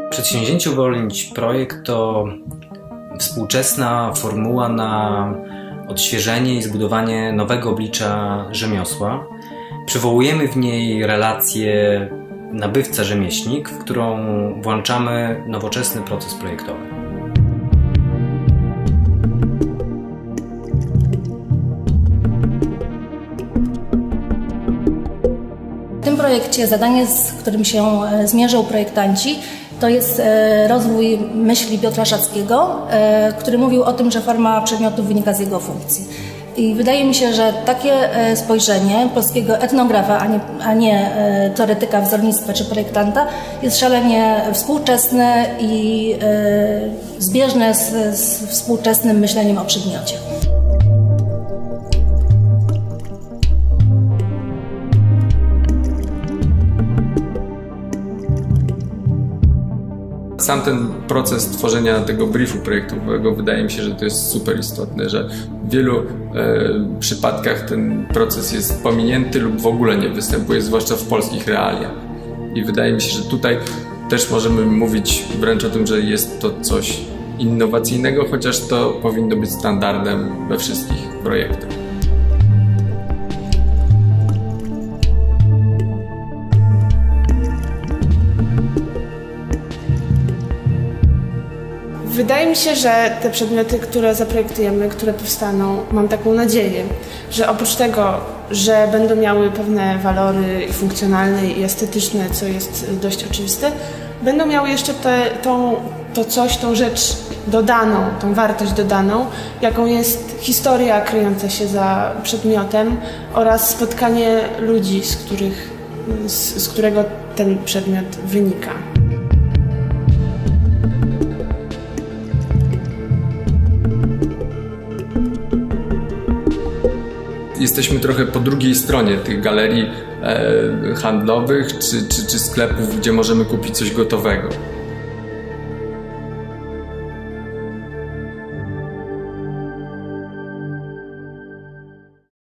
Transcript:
Przedsięwzięcie Uwolnić Projekt to współczesna formuła na odświeżenie i zbudowanie nowego oblicza rzemiosła. Przywołujemy w niej relację nabywca-rzemieślnik, w którą włączamy nowoczesny proces projektowy. W tym projekcie zadanie, z którym się zmierzą projektanci, to jest rozwój myśli Piotra Szackiego, który mówił o tym, że forma przedmiotu wynika z jego funkcji. I wydaje mi się, że takie spojrzenie polskiego etnografa, a nie teoretyka wzornictwa czy projektanta, jest szalenie współczesne i zbieżne z współczesnym myśleniem o przedmiocie. Sam ten proces tworzenia tego briefu projektowego wydaje mi się, że to jest super istotne, że w wielu przypadkach ten proces jest pominięty lub w ogóle nie występuje, zwłaszcza w polskich realiach. I wydaje mi się, że tutaj też możemy mówić wręcz o tym, że jest to coś innowacyjnego, chociaż to powinno być standardem we wszystkich projektach. Wydaje mi się, że te przedmioty, które zaprojektujemy, które powstaną, mam taką nadzieję, że oprócz tego, że będą miały pewne walory funkcjonalne i estetyczne, co jest dość oczywiste, będą miały jeszcze tą rzecz dodaną, tą wartość dodaną, jaką jest historia kryjąca się za przedmiotem oraz spotkanie ludzi, z którego ten przedmiot wynika. Jesteśmy trochę po drugiej stronie tych galerii handlowych czy sklepów, gdzie możemy kupić coś gotowego.